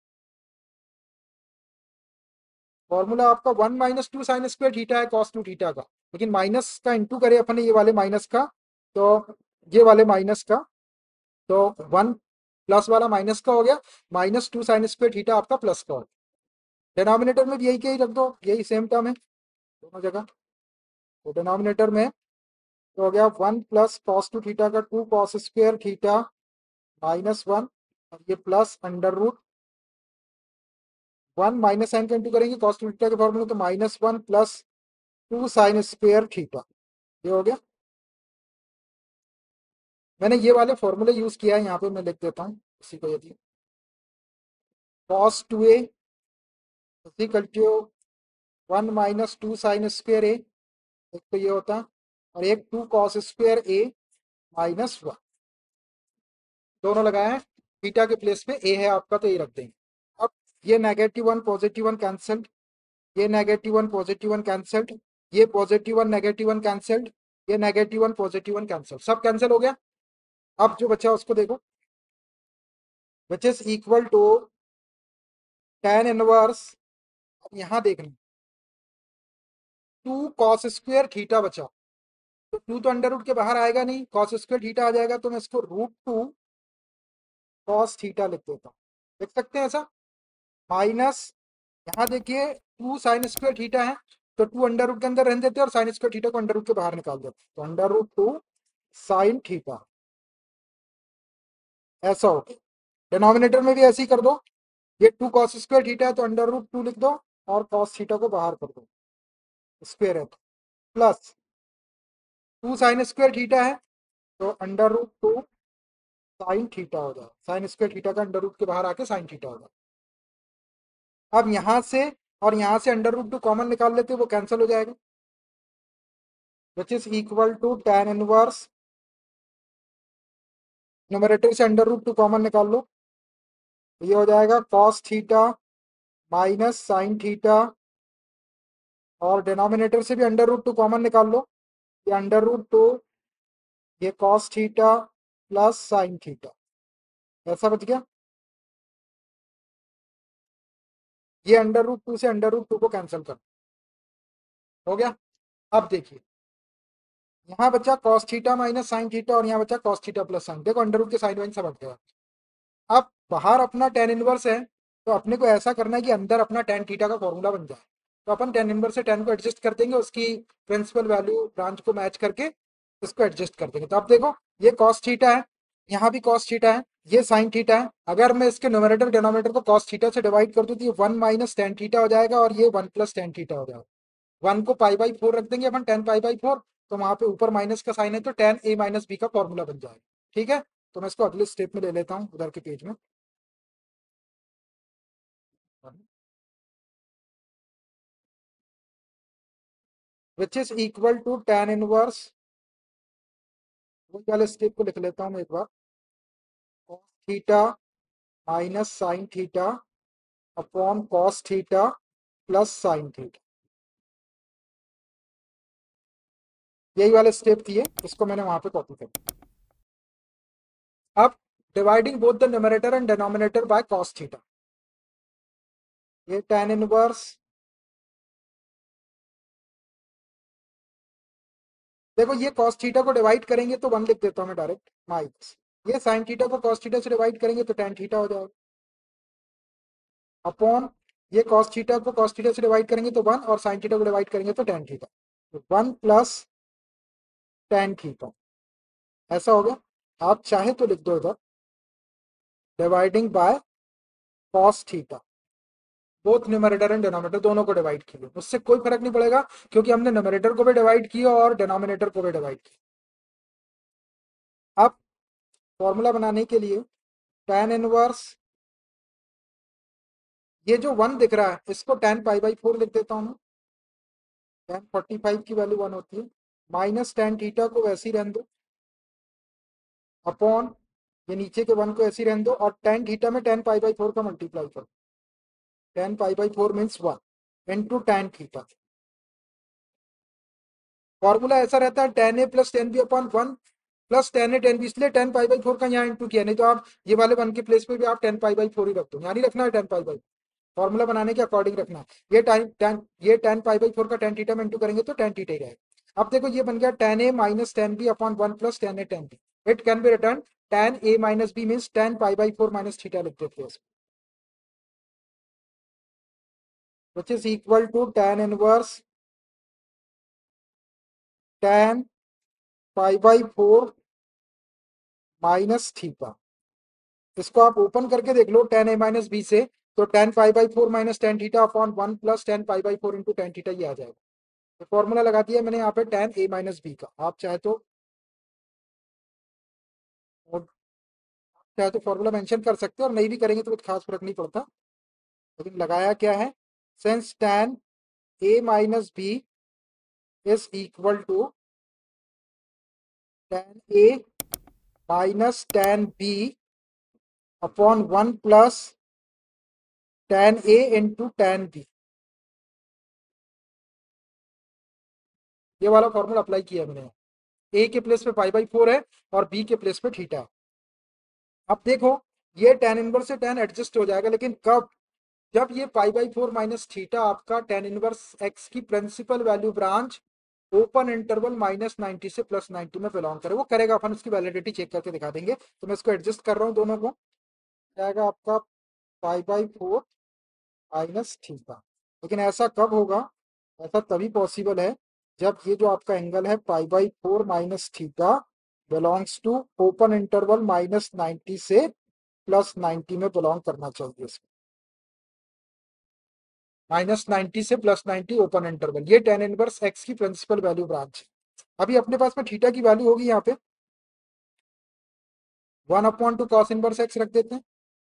फॉर्मूला आपका 1 माइनस 2 साइन स्क्वायर थीटा है कॉस 2 थीटा का, लेकिन माइनस का इंटू करे अपने ये वाले माइनस का, तो ये वाले माइनस का, तो 1 प्लस वाला माइनस का हो गया, -2 साइन स्क्वायर थीटा आपका प्लस का हो गया। डिनोमिनेटर में भी यही यही रख दो, यही सेम टर्म है दोनों जगह। तो डिनोमिनेटर में तो हो गया 1 प्लस कॉस 2 थीटा का 2 कॉस स्क्वायर थीटा -1, और ये plus under root 1 minus sine का इंटू करेंगे कॉस 2 थीटा के फॉर्मूले, तो -1 + 2 साइन स्क्वायर थीटा, ये हो गया। मैंने ये वाले फॉर्मूले यूज किया है, यहाँ पे मैं लिख देता हूँ इसी को। यदि cos 2a equal to 1 minus 2 sine square a, एक तो ये होता, और एक 2 कॉस स्क्वायर ए -1, दोनों लगाए हैं। थीटा के प्लेस पे ए है आपका, तो ये रख देंगे। अब ये -1 +1 कैंसल्ड, ये -1 +1 कैंसल्ड, ये +1 -1 कैंसल्ड, ये -1 +1 कैंसल्ड, सब कैंसिल हो गया। अब जो बचा उसको देखो, which is equal to tan inverse, यहाँ देखना 2 कॉस स्क्वायर थीटा बचा, तो 2 तो अंडर रूट के बाहर आएगा नहीं, कॉस स्क्वायर थीटा आ जाएगा, तो मैं इसको √2 कॉस थीटा लिख देता हूँ। लिख सकते हैं ऐसा, माइनस, यहाँ देखिए 2 साइन स्क्वायर थीटा है, तो 2 अंडर रूट के अंदर रहने देते हैं और साइन स्क्वायर थीटा को अंडर रूट के बाहर निकाल देते हैं, तो अंडर रूट 2 साइन थीटा, ऐसा हो गया। डिनोमिनेटर में भी ऐसे ही कर दो, ये 2 कॉस स्क्वायर थीटा है तो अंडर रूट 2 लिख दो, और कॉस थीटा को बाहर कर दो, स्क्वायर है तो, प्लस 2 साइन स्क्वायर थीटा है, तो अंडर रूट 2 साइन थीटा हो जाए, साइन स्क्वायर थीटा का अंडर रूट के बाहर आके साइन थीटा हो जाए। अब यहाँ से और यहाँ से अंडर रूट 2 कॉमन निकाल लेते, वो कैंसिल हो जाएगा, which is equal to tan inverse, numerator से अंडर रूट 2 कॉमन निकाल लो, तो ये हो जाएगा cos theta minus sine theta, और डिनोमिनेटर से भी अंडर रूट 2 कॉमन निकाल लो, ये अंडर रूट 2, ये cos theta plus sine theta, ऐसा बच गया। ये अंडर रूट 2 से अंडर रूट 2 को कैंसिल कर, हो गया। अब देखिए यहाँ बचा cos theta minus sine theta, और यहाँ बचा कॉस थीटा प्लस साइन, देखो अंडर रूट के साइन वाइन सब हट गया। अब बाहर अपना tan इनवर्स है, तो अपने को ऐसा करना है कि अंदर अपना tan थीटा का फॉर्मूला बन जाए, तो अपन tan इनवर्स से tan को एडजस्ट कर देंगे, उसकी प्रिंसिपल वैल्यू ब्रांच को मैच करके इसको एडजस्ट कर देंगे। तो अब देखो ये कॉस थीटा है, यहाँ भी कॉस थीटा है, ये साइन थीटा है, अगर मैं इसके न्यूमरेटर डिनोमिनेटर को कॉस थीटा से डिवाइड कर दूं तो ये 1 माइनस tan थीटा हो जाएगा, और ये 1 + tan थीटा हो जाएगा। 1 को π/4 रख देंगे अपन, tan π/4, तो वहां पे ऊपर माइनस का साइन है, तो tan a - b का फॉर्मूला बन जाएगा। ठीक है, तो मैं इसको अगले स्टेप में ले लेता हूँ उधर के पेज में, which is equal to tan inverse, वही वाले स्टेप को लिख लेता हूँ मैं एक बार, cos theta minus sine theta upon cos theta plus sine theta, यही वाले स्टेप दिए, इसको मैंने वहां पे कॉपी कर दिया। अब dividing both the numerator and denominator by cos theta, ये tan इनवर्स, देखो ये cos थीटा को डिवाइड करेंगे तो 1 लिख देता हूँ मैं डायरेक्ट, माइनस ये साइन थीटा को cos थीटा से डिवाइड करेंगे तो tan थीटा हो जाएगा, अपॉन ये cos थीटा को cos थीटा से डिवाइड करेंगे तो 1, और साइन थीटा को डिवाइड करेंगे तो tan थीटा, तो 1 + tan थीटा, ऐसा हो गया। आप चाहे तो लिख दो इधर dividing by cos theta, both numerator and denominator दोनों को डिवाइड किया, उससे कोई फर्क नहीं पड़ेगा क्योंकि हमने न्यूमरेटर को भी डिवाइड किया और डिनोमिनेटर को भी डिवाइड किया। अब फॉर्मूला बनाने के लिए tan इनवर्स, ये जो 1 दिख रहा है इसको tan π/4 लिख देता हूँ मैं, tan 45 की वैल्यू 1 होती है, माइनस tan थीटा को वैसे ही रहने दो, अपॉन ये नीचे के 1 को ऐसे ही रहने दो, और tan थीटा में tan π/4 का मल्टीप्लाई करो, tan π/4 means 1 into tan theta. Formula ऐसा रहता है tan a plus tan b upon 1 plus tan a tan b, इसलिए tan π/4 का यहाँ इंटू किया, नहीं तो आप ये वाले 1 के प्लेस पे भी आप tan π/4 ही रख दो, यहाँ नहीं रखना है tan π/4, फॉर्मूला बनाने के अकॉर्डिंग रखना है। ये tan π/4 का tan थीटा में इंटू करेंगे तो tan थीटा ही रहेगा। अब देखो ये बन गया tan a minus tan b upon 1 plus tan a tan b, it can be written tan a minus b means tan π/4 minus theta लिख देते हैं, which is equal to tan inverse tan π/4 minus theta. इसको आप open करके देख लो tan a minus b से, तो tan π/4 minus tan theta upon 1 plus tan π/4 into tan theta ये आ जाएगा। तो फॉर्मूला लगा दिया मैंने यहाँ पे tan a माइनस b का, आप चाहे तो फॉर्मूला मेंशन कर सकते हो और नहीं भी करेंगे तो कुछ खास फर्क नहीं पड़ता, लेकिन लगाया क्या है, since tan a minus b is equal to tan a minus tan b upon 1 plus tan a into tan b, ये वाला फॉर्मूला अप्लाई किया मैंने। ए के प्लेस पे π/4 है और बी के प्लेस पे थीटा है। अब देखो ये tan इनवर्स से tan एडजस्ट हो जाएगा, लेकिन कब, जब ये π/4 माइनस थीटा आपका tan इनवर्स x की principal value branch open interval -90 से +90 में बिलोंग करे, वो करेगा, अपन उसकी वैलिडिटी चेक करके दिखा देंगे। तो मैं इसको एडजस्ट कर रहा हूँ दोनों को, जाएगा आपका π/4 माइनस थीटा। लेकिन ऐसा कब होगा, ऐसा तभी पॉसिबल है जब ये जो आपका एंगल है π/4 minus theta belongs to open interval -90 से +90 में बिलोंग करना चाहिए इसको, -90 से +90 ओपन इंटरवल, ये tan इनवर्स x की प्रिंसिपल वैल्यू ब्रांच है। अभी अपने पास में थीटा की वैल्यू होगी यहाँ पे 1/2 cos इनवर्स x रख देते हैं,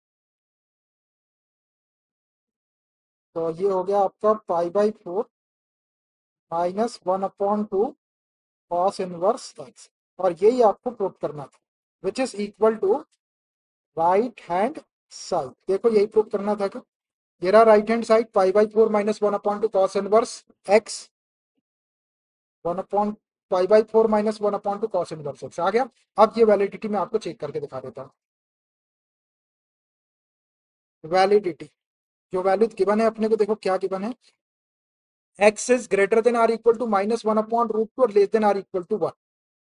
तो ये हो गया आपका π/4 माइनस 1/2 cos इनवर्स x, और यही आपको प्रूव करना था, which is equal to right hand side. देखो यही प्रूव करना था कि ये रहा right hand side, π/4 minus 1/2 cos inverse x, 1/π/4 minus 1/2 cos inverse x आ गया। अब ये वैलिडिटी मैं आपको चेक करके दिखा देता हूँ। वैलिडिटी जो वैल्यू गिवन है अपने को, देखो क्या गिवन है, x is greater than or equal to -1/√2 और less than or equal to 1,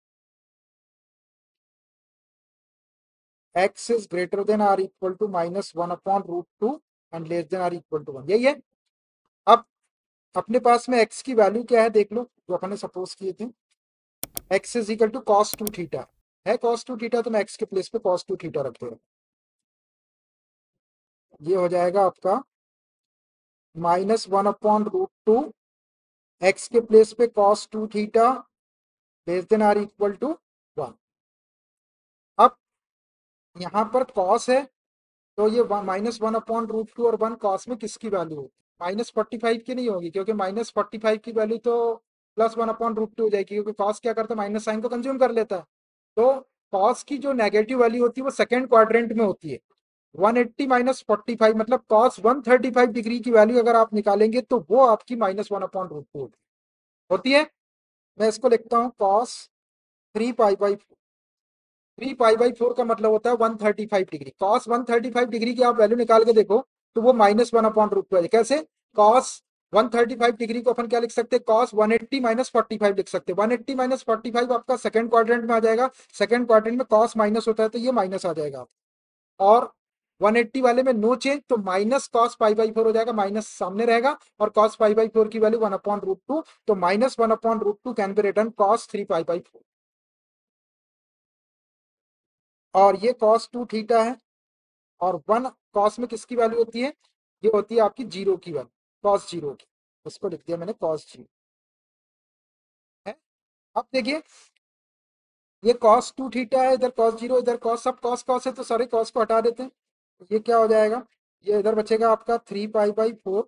x is greater than or equal to -1/√2 and less than or equal to 1, यही है। अब अपने पास में x की वैल्यू क्या है देख लो, जो अपने सपोज किए थे, x is equal to cos 2 theta है, cos 2 थीटा, तो मैं x के प्लेस पे cos 2 थीटा रख दे, ये हो जाएगा आपका -1/√2, x के प्लेस पे cos 2 theta less than or equal to 1। अब यहाँ पर cos है, तो ये -1/√2 और 1 cos में किसकी वैल्यू होगी, -45 की नहीं होगी, क्योंकि -45 की वैल्यू तो +1/√2 हो जाएगी, क्योंकि cos क्या करता है, माइनस साइन को कंज्यूम कर लेता है। तो cos की जो नेगेटिव वैल्यू होती है वो सेकेंड क्वाड्रेंट में होती है, 180 माइनस 45, मतलब cos 135 डिग्री की वैल्यू अगर आप निकालेंगे तो वो आपकी -1/√2 होती है। मैं इसको लिखता हूँ cos 3π/4 का मतलब होता है 135 डिग्री, cos 135 डिग्री की आप वैल्यू निकाल के देखो तो वो -1/√2 है। कैसे, cos 135 डिग्री को अपन क्या लिख सकते हैं, cos 180 माइनस 45 लिख सकते हैं, 180 माइनस 45 आपका सेकंड क्वाड्रेंट में आ जाएगा, सेकंड क्वाड्रेंट में cos माइनस होता है तो ये माइनस आ जाएगा, और 180 वाले में नो चेंज, तो माइनस cos π/4 हो जाएगा, माइनस सामने रहेगा, और cos π/4 की वैल्यू 1/√2, तो -1/√2 कैन बी रिटर्न cos 3π/4। और ये कॉस टू थीटा है, और वन कॉस में किसकी वैल्यू होती है, ये होती है आपकी जीरो की वैल्यू, कॉस जीरो की। उसको लिख दिया मैंने कॉस जीरो है। अब देखिए ये कॉस टू थीटा है, इधर कॉस जीरो, इधर कॉस, सब कॉस कॉस है तो सारे कॉस को हटा देते हैं। तो ये क्या हो जाएगा, ये इधर बचेगा आपका 3 पाई बाई 4,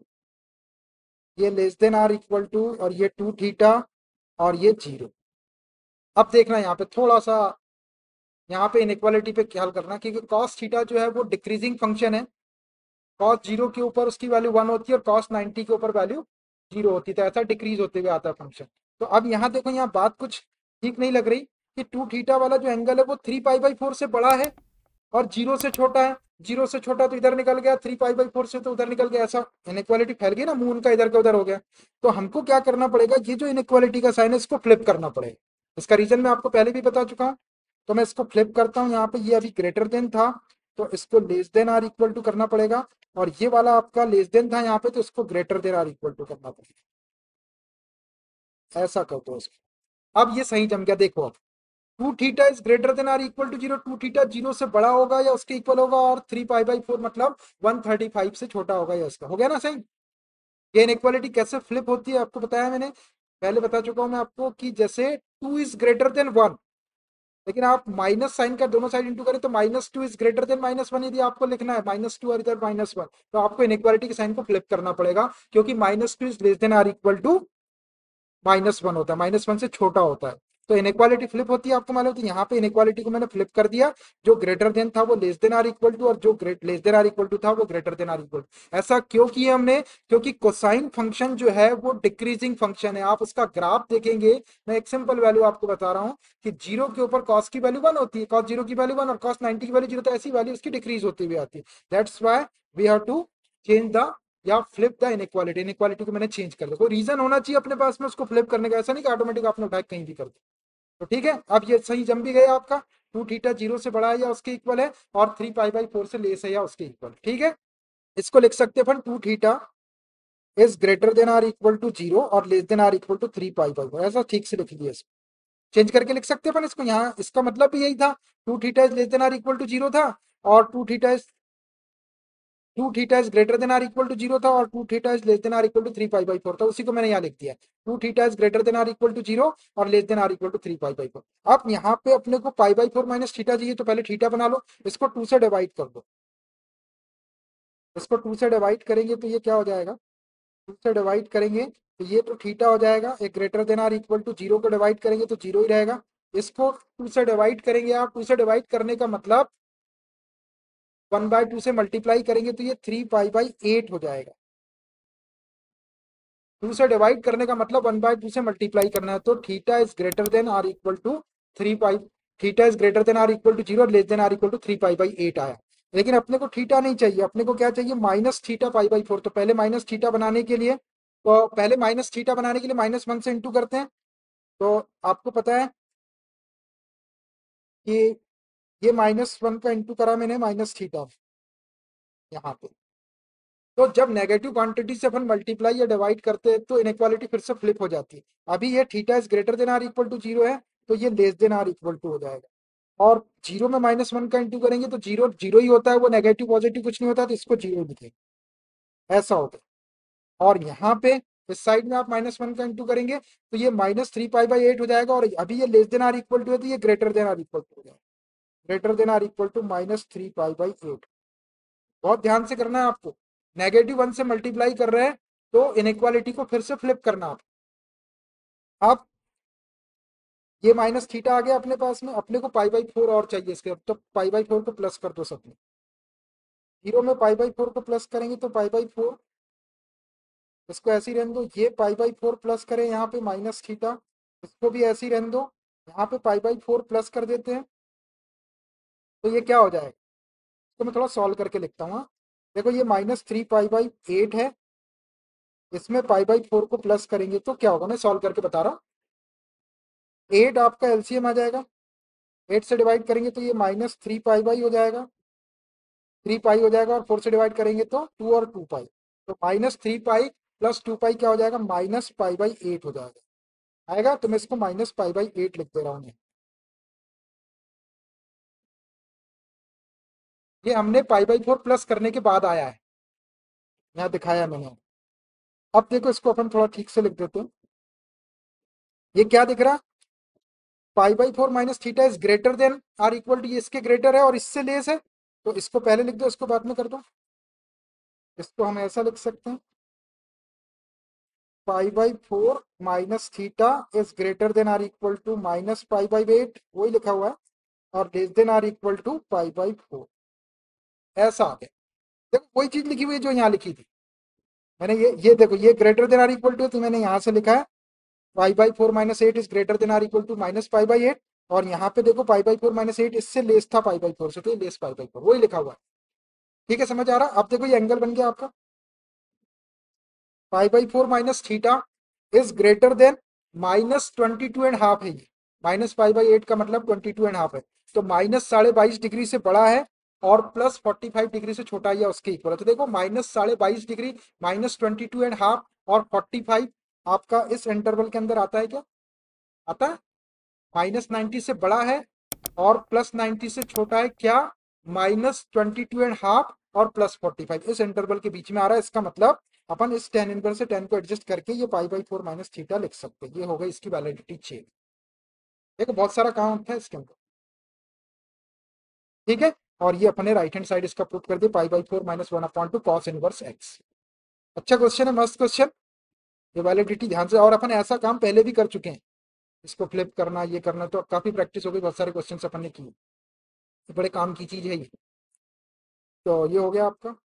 ये less than or equal to, और ये टू थीटा, और ये जीरो। अब देखना यहाँ पे थोड़ा सा, यहाँ पे इनइक्वालिटी पे ख्याल करना, क्योंकि कॉस थीटा जो है वो डिक्रीजिंग फंक्शन है। कॉस जीरो के ऊपर उसकी वैल्यू 1 होती है, और कॉस 90 के ऊपर वैल्यू जीरो होती है, तो ऐसा डिक्रीज होते हुए आता है फंक्शन। तो अब यहाँ देखो, यहाँ बात कुछ ठीक नहीं लग रही कि टू थीटा वाला जो एंगल है वो 3 पाई बाई 4 से बड़ा है और जीरो से छोटा है। जीरो से छोटा तो इधर निकल गया, 3 पाई बाई 4 से तो उधर निकल गया, ऐसा इनइक्वालिटी फैल गई ना, मून का इधर का उधर हो गया। तो हमको क्या करना पड़ेगा, ये जो इनइक्वालिटी का साइन है इसको फ्लिप करना पड़ेगा। इसका रीजन मैं आपको पहले भी बता चुका हूँ। तो मैं इसको फ्लिप करता हूँ, यहाँ पे ये अभी ग्रेटर देन था, तो इसको less than or equal to करना पड़ेगा। और ये वाला आपका लेस देन था यहाँ पे, तो इसको greater than or equal to करना पड़ेगा। ऐसा कर दो इसको। अब ये सही जम गया, देखो अब two theta is greater than or equal to zero, two theta zero से बड़ा होगा या उसके इक्वल होगा, और 3 पाई बाई 4 मतलब 135 से छोटा होगा या इसका, हो गया ना सही। ये इनइक्वालिटी कैसे फ्लिप होती है आपको बताया मैंने, पहले बता चुका हूं मैं आपको, कि जैसे two is greater than one, लेकिन आप माइनस साइन का दोनों साइड इंटू करें तो -2 इज ग्रेटर देन -1, यदि आपको लिखना है -2 और इधर -1, तो आपको इनइक्वालिटी के साइन को फ्लिप करना पड़ेगा, क्योंकि -2 is less than or equal to -1 होता है, -1 से छोटा होता है। तो इनइक्वालिटी फ्लिप होती है, आपको मालूम है। तो यहाँ पे इनइक्वालिटी को मैंने फ्लिप कर दिया, जो ग्रेटर देन था वो less than or equal to, और जो less than or equal to था वो greater than or equal to. ऐसा क्यों किया हमने, क्योंकि कोसाइन फंक्शन जो है वो डिक्रीजिंग फंक्शन है। आप उसका ग्राफ देखेंगे, मैं एक सिंपल वैल्यू आपको बता रहा हूँ, कि जीरो के ऊपर कॉस की वैल्यू 1 होती है, कॉस जीरो की वैल्यू 1 और कॉस 90 की वैल्यू 0, तो ऐसी वैल्यू उसकी डिक्रीज होती हुई आती है। That's why we have to change the, या फ्लिप द इनइक्वालिटी। इनइक्वालिटी को मैंने चेंज कर दिया, कोई रीजन होना चाहिए अपने पास में उसको फ्लिप करने का, ऐसा नहीं कि ऑटोमेटिक आपने उठा कहीं भी कर दिया। तो ठीक है, अब ये सही जम भी गया आपका, टू थीटा जीरो से बड़ा है या उसके इक्वल है, और 3 पाई बाई 4 से लेस है या उसके इक्वल, ठीक है। इसको लिख सकते हैं अपन, two theta is greater than or equal to zero और less than or equal to 3 pi by 4, ऐसा ठीक से लिख लिया। इसको चेंज करके लिख सकते हैं अपन इसको, यहाँ इसका मतलब भी यही था, two theta is less than or equal to zero था, और two theta is greater than or equal to zero था, और two theta is less than or equal to 3 pi by 4 था। उसी को मैंने यहाँ लिख दिया, two theta is greater than or equal to zero और less than or equal to 3 pi by 4। अब यहाँ पे अपने को पाई बाई 4 माइनस थीटा चाहिए, तो पहले थीटा बना लो, इसको टू से डिवाइड कर दो। इसको टू से डिवाइड करेंगे तो ये क्या हो जाएगा, टू से डिवाइड करेंगे तो ये तो थीटा हो जाएगा, एक greater than or equal to zero को डिवाइड करेंगे तो जीरो ही रहेगा। इसको टू से डिवाइड करेंगे, आप टू से डिवाइड करने का मतलब 1/2 से मल्टीप्लाई करेंगे तो ये 3 पाई बाई 8 हो जाएगा। टू से डिवाइड करने का मतलब 1/2 से मल्टीप्लाई करना है, तो theta is greater than or equal to 3 pi, theta is greater than or equal to zero और less than or equal to 3 pi by 8 आया। लेकिन अपने को थीटा नहीं चाहिए, अपने को क्या चाहिए, -θ पाई बाई 4। तो पहले -θ बनाने के लिए, तो पहले -θ बनाने के लिए -1 से इंटू करते हैं। तो आपको पता है कि ये -1 का इंटू करा मैंने -θ यहाँ पे। तो जब नेगेटिव क्वांटिटी से अपन मल्टीप्लाई या डिवाइड करते हैं तो इनइक्वालिटी फिर से फ्लिप हो जाती है। अभी ये theta is greater than or equal to zero है, तो ये less than or equal to हो जाएगा। और जीरो में -1 का इंटू करेंगे तो जीरो जीरो ही होता है, वो नेगेटिव पॉजिटिव कुछ नहीं होता, तो इसको जीरो लिखेंगे, ऐसा होगा। और यहाँ पे इस साइड में आप -1 का इंटू करेंगे तो ये -3 पाई बाई 8 हो जाएगा, और अभी ये less than or equal to है तो ये greater than or equal to हो जाएगा, greater than or equal to -3 pi by 8। बहुत ध्यान से करना है आपको, -1 से मल्टीप्लाई कर रहे हैं तो इनइक्वालिटी को फिर से फ्लिप करना। आप ये -θ आ गया अपने पास में, अपने को पाई बाई 4 और चाहिए इसके, तो पाई बाई 4 को प्लस कर दो सब में। जीरो में पाई बाई 4 को प्लस करेंगे तो पाई बाई 4, इसको ऐसे ही रहने दो। ये पाई बाई 4 प्लस करें यहाँ पे -θ, इसको भी ऐसे ही रहने दो। यहाँ पे पाई बाई 4 प्लस कर देते हैं तो ये क्या हो जाएगा, इसको मैं थोड़ा सॉल्व करके लिखता हूँ, हाँ। देखो ये -3 पाई बाई 8 है, इसमें पाई बाई 4 को प्लस करेंगे तो क्या होगा, मैं सॉल्व करके बता रहा हूँ। 8 आपका एलसीएम आ जाएगा, 8 से डिवाइड करेंगे तो ये -3 पाई बाई हो जाएगा, 3 पाई हो जाएगा, और 4 से डिवाइड करेंगे तो 2 और 2 पाई। तो -3 पाई प्लस 2 पाई क्या हो जाएगा, -पाई बाई 8 हो जाएगा, आएगा। तो मैं इसको -पाई बाई 8 लिख दे रहा हूँ। ये हमने पाई/4 प्लस करने के बाद आया है, यहाँ दिखाया मैंने। अब देखो इसको अपन थोड़ा ठीक से लिख देते हैं। ये क्या दिख रहा, पाई/4 minus theta is greater than or equal to, ये इसके ग्रेटर है और इससे लेस है, तो इसको पहले लिख दो, इसको बाद में कर दो। इसको हम ऐसा लिख सकते हैं, पाई/4 minus theta is greater than or equal to minus पाई/8, वही लिखा हुआ है, और less than or equal to पाई/4, ऐसा आ गया। देखो वही चीज लिखी हुई है जो यहाँ लिखी थी मैंने, ये देखो, ये greater than or equal to, तो मैंने यहाँ से लिखा है पाई/4 minus 8 is greater than or equal to minus पाई/8, और यहाँ पे देखो पाई/4 माइनस 8 इससे लेस था पाई/4 से, तो ये लेस पाई/4, वही लिखा हुआ है। ठीक है, समझ आ रहा। अब देखो ये एंगल बन गया आपका, पाई/4 minus theta is greater than -22.5 है ये, -पाई/8 का मतलब 22.5 है, तो -22.5 डिग्री से बड़ा है और +45 डिग्री से छोटा या उसके इक्वल है। तो देखो -22.5 डिग्री, -22.5 और 45 आपका इस इंटरवल के अंदर आता है क्या, आता है। -90 से बड़ा है और +90 से छोटा है क्या, -22.5 और +45 इस इंटरवल के बीच में आ रहा है। इसका मतलब अपन इस tan इनवर्स से tan को एडजस्ट करके ये पाई/4 माइनस थीटा लिख सकते हैं। ये हो गई इसकी वैलिडिटी 6। देखो बहुत सारा काम था इसके अंदर, ठीक है। और ये अपने राइट हैंड साइड इसका प्रूफ कर दिया, पाई/4 माइनस 1/2 cos इनवर्स x। अच्छा क्वेश्चन है, मस्त क्वेश्चन, ये वैलिडिटी ध्यान से, और अपन ऐसा काम पहले भी कर चुके हैं, इसको फ्लिप करना, ये करना, तो काफी प्रैक्टिस हो गई, बहुत सारे क्वेश्चन अपन ने किए, बड़े काम की चीज है ये। तो ये हो गया आपका